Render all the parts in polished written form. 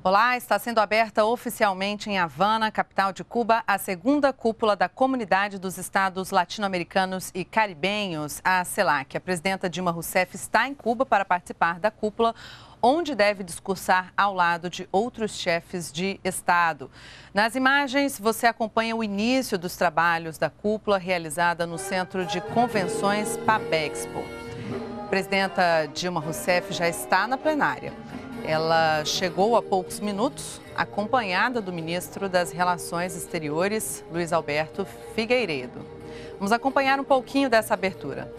Olá, está sendo aberta oficialmente em Havana, capital de Cuba, a segunda cúpula da Comunidade dos Estados Latino-Americanos e Caribenhos, a CELAC. A presidenta Dilma Rousseff está em Cuba para participar da cúpula, onde deve discursar ao lado de outros chefes de Estado. Nas imagens, você acompanha o início dos trabalhos da cúpula realizada no Centro de Convenções Pabexpo. A presidenta Dilma Rousseff já está na plenária. Ela chegou há poucos minutos, acompanhada do ministro das Relações Exteriores, Luiz Alberto Figueiredo. Vamos acompanhar um pouquinho dessa abertura.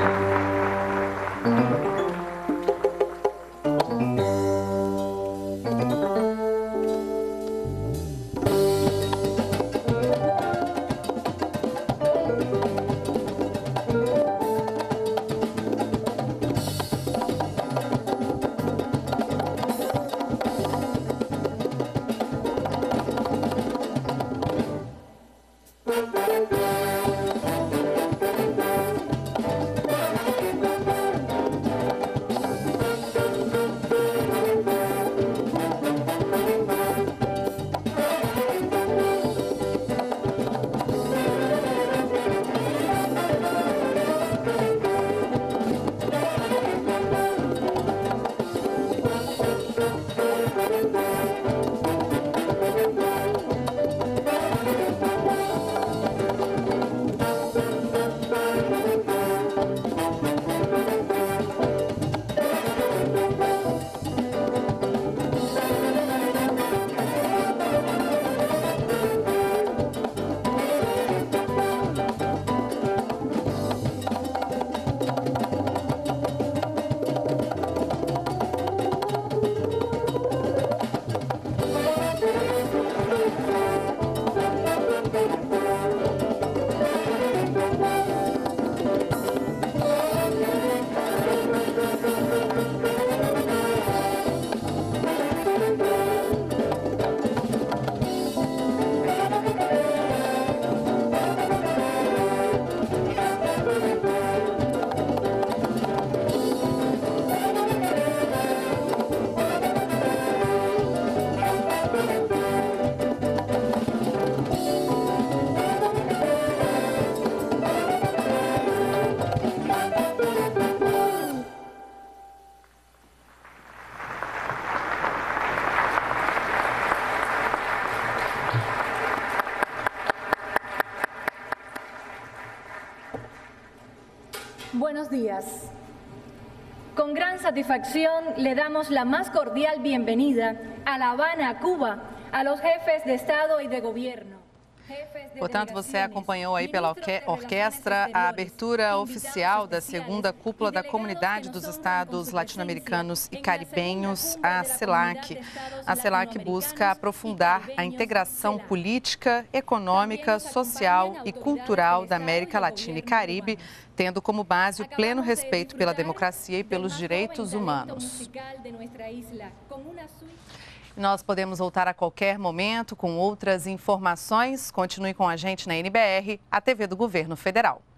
Buenos días. Con gran satisfacción le damos la más cordial bienvenida a La Habana, Cuba, a los jefes de Estado y de Gobierno. Portanto, você acompanhou aí pela orquestra a abertura oficial da segunda cúpula da Comunidade dos Estados Latino-Americanos e Caribenhos, a CELAC. A CELAC busca aprofundar a integração política, econômica, social e cultural da América Latina e Caribe, tendo como base o pleno respeito pela democracia e pelos direitos humanos. Nós podemos voltar a qualquer momento com outras informações. Continue com a gente na NBR, a TV do Governo Federal.